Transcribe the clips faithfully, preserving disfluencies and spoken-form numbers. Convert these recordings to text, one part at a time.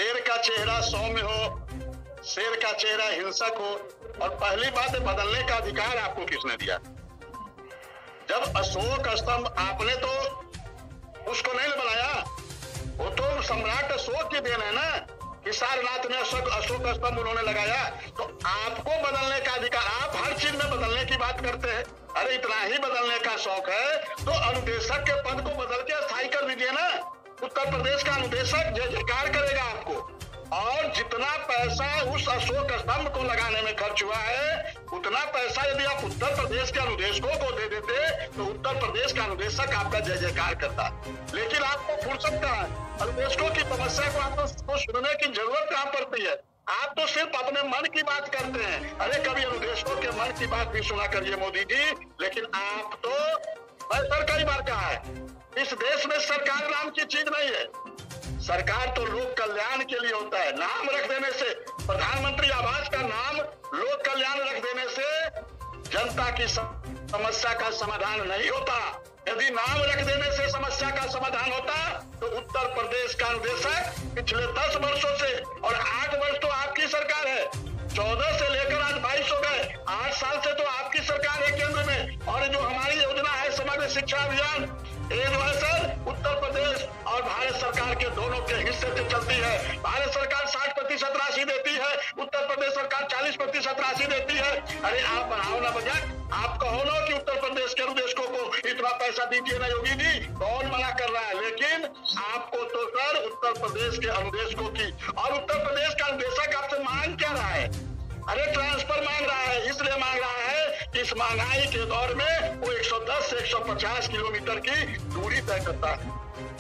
शेर का चेहरा सौम्य हो, शेर का चेहरा हिंसक हो, और पहली बात है बदलने का अधिकार आपको किसने दिया? जब अशोक स्तंभ आपने तो उसको नहीं बनाया, वो तो सम्राट अशोक की देन है ना कि सारनाथ में अशोक अशोक स्तंभ उन्होंने लगाया। तो आपको बदलने का अधिकार, आप हर चीज में बदलने की बात करते हैं। अरे इतना ही बदलने का शौक है तो अनुदेशक के पद को बदल के स्थायी कर दीजिए ना। उत्तर प्रदेश का अनुदेशक जय जयकार करेगा आपको, और जितना पैसा उस अशोक स्तंभ को लगाने में खर्च हुआ है उतना पैसा यदि आप उत्तर प्रदेश के अनुदेशकों को दे देते तो उत्तर प्रदेश का अनुदेशक आपका जय जयकार करता। लेकिन आपको फुर्सत कहाँ है? अनुदेशकों की समस्या को आपको सुनने की जरूरत कहाँ पड़ती है? आप तो सिर्फ अपने मन की बात करते हैं। अरे कभी अनुदेशकों के मन की बात भी सुना करिए मोदी जी। लेकिन आप तो पैसा कई बार कहा है, इस देश में सरकार नाम की चीज नहीं है। सरकार तो लोक कल्याण के लिए होता है। नाम रख देने से, प्रधानमंत्री आवास का नाम लोक कल्याण रख देने से जनता की समस्या का समाधान नहीं होता। यदि नाम रख देने से समस्या का समाधान होता तो उत्तर प्रदेश का अनुदेशक पिछले दस वर्षों से, और आठ वर्ष तो आपकी सरकार है, चौदह से लेकर आज बाईस हो गए, आठ साल से तो आपकी सरकार है केंद्र में। और जो हमारी योजना है समग्र शिक्षा अभियान, ये जो है सर उत्तर प्रदेश और भारत सरकार के दोनों के हिस्से से चलती है। भारत सरकार साठ प्रतिशत राशि देती है, उत्तर प्रदेश सरकार चालीस प्रतिशत राशि देती है। अरे आप बढ़ाओ ना बजट, आप कहो ना कि उत्तर प्रदेश के अनुदेशकों को इतना पैसा दीजिए ना योगी जी, कौन मना कर रहा है? लेकिन आपको तो सर उत्तर प्रदेश के अनुदेशकों की, और उत्तर प्रदेश का अनुदेशक आपसे मांग क्या रहा है? अरे ट्रांसफर मांग रहा है, इसलिए मांग रहा है कि इस महंगाई के दौर में वो एक सौ दस से एक सौ पचास किलोमीटर की दूरी तय करता है।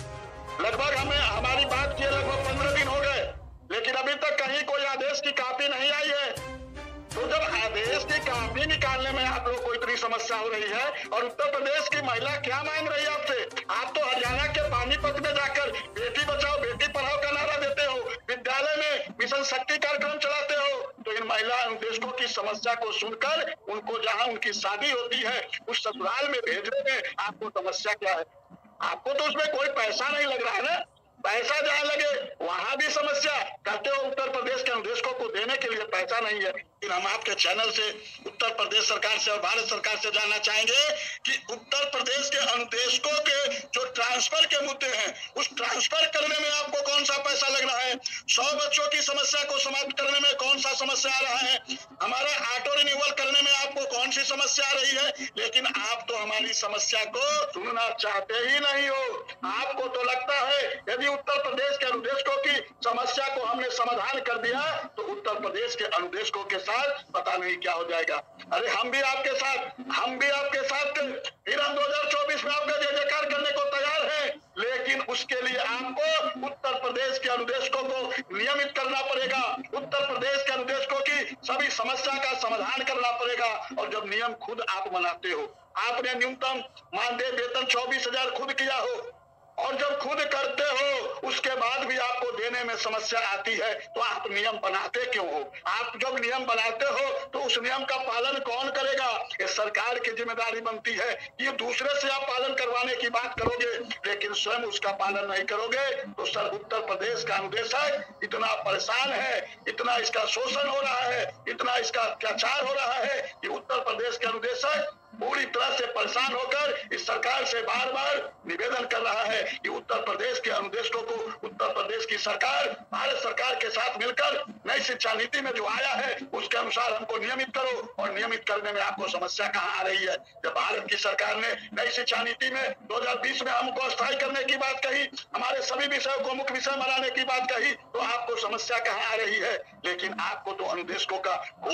लगभग हमें हमारी बात किए लगभग पंद्रह दिन हो गए, लेकिन अभी तक कहीं कोई आदेश की कॉपी नहीं आई है। तो जब आदेश की कॉपी निकालने में आप लोग को इतनी समस्या हो रही है, और उत्तर प्रदेश की महिला क्या मांग रही है आपसे? आप तो हरियाणा के पानीपत में जाकर बेटी बचाओ बेटी पढ़ाओ का नारा देते हो, विद्यालय में मिशन शक्ति कार्यक्रम चलाते हो। तो इन महिला अनुदेशकों की समस्या को सुनकर उनको जहां उनकी शादी होती है उस ससुराल में भेजने में आपको समस्या क्या है? आपको तो उसमें कोई पैसा नहीं लग रहा है ना। पैसा जहाँ लगे वहां भी समस्या कहते हो उत्तर प्रदेश के अनुदेशकों को देने के लिए पैसा नहीं है। लेकिन हम आपके चैनल से उत्तर प्रदेश सरकार से और भारत सरकार से जानना चाहेंगे कि उत्तर प्रदेश के अनुदेशकों के जो ट्रांसफर के मुद्दे हैं उस ट्रांसफर करने में आपको कौन सा पैसा लग रहा है? सौ बच्चों की समस्या को समाप्त करने में कौन सा समस्या आ रहा है? हमारा ऑटो रिन्यूअल करने में आपको कौन सी समस्या आ रही है? लेकिन आप तो हमारी समस्या को सुनना चाहते ही नहीं हो। आपको तो लगता है यदि उत्तर प्रदेश के अनुदेशकों की समस्या को हमने समाधान कर दिया तो उत्तर प्रदेश के अनुदेशकों के साथ पता नहीं क्या हो जाएगा। अरे हम भी आपके साथ हम भी आपके साथ फिर हम दो हजार चौबीस में आपका जय जयकार करने को तैयार हैं, लेकिन उसके लिए आपको उत्तर प्रदेश के अनुदेशकों को नियमित करना पड़ेगा। उत्तर प्रदेश के अनुदेशकों की सभी समस्या का समाधान करना पड़ेगा। और जब नियम खुद आप बनाते हो, आपने न्यूनतम मानदेय वेतन चौबीस हजार खुद किया हो, और जब खुद करते हो उसके बाद भी आपको देने में समस्या आती है तो आप नियम बनाते क्यों हो? आप जब नियम बनाते हो तो उस नियम का पालन कौन करेगा? ये सरकार की जिम्मेदारी बनती है। ये दूसरे से आप पालन करवाने की बात करोगे लेकिन स्वयं उसका पालन नहीं करोगे तो सर उत्तर प्रदेश का अनुदेशक इतना परेशान है, इतना इसका शोषण हो रहा है, इतना इसका अत्याचार हो रहा है कि उत्तर प्रदेश के अनुदेशक पूरी तरह से परेशान होकर इस सरकार से बार बार निवेदन कर रहा है कि उत्तर प्रदेश के अनुदेशकों को उत्तर प्रदेश की सरकार भारत सरकार के साथ मिलकर नई शिक्षा नीति में जो आया है उसके अनुसार हमको नियमित करो। और नियमित करने में आपको समस्या कहाँ आ रही है? जब भारत की सरकार ने नई शिक्षा नीति में दो हजार बीस में हमको स्थायी करने की बात कही, हमारे सभी विषयों को मुख्य विषय बनाने की बात कही, तो आपको समस्या कहाँ आ रही है? लेकिन आपको तो अनुदेशकों का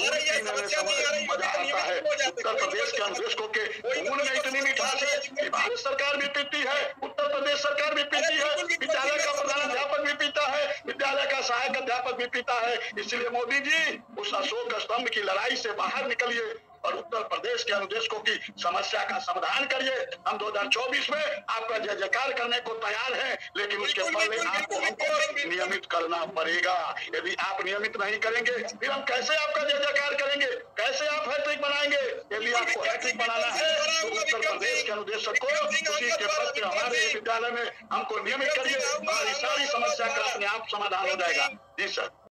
मजा आता है। उत्तर प्रदेश के अनुदेशकों के खून में इतनी मिठास है कि भारत सरकार भी पीती है, उत्तर प्रदेश सरकार भी पीती है, विद्यालय का प्रधानाध्यापक भी पीता है, विद्यालय का सहायक अध्यापक भी पीता है। इसलिए मोदी जी उस अशोक स्तंभ की लड़ाई से बाहर निकलिए और उत्तर प्रदेश के अनुदेशकों की समस्या का समाधान करिए। हम दो हजार चौबीस में आपका जय जयकार करने को तैयार हैं, लेकिन उसके पहले आपको हमको नियमित करना पड़ेगा। यदि आप नियमित नहीं करेंगे फिर हम कैसे आपका जय जयकार करेंगे? कैसे आप हैट्रिक बनाएंगे? यदि आपको हैट्रिक बनाना है तो उत्तर प्रदेश के अनुदेशक को उसी के पद पे हमारे विद्यालय में हमको नियमित करिए, हमारी सारी समस्या का अपने आप समाधान हो जाएगा। जी सर।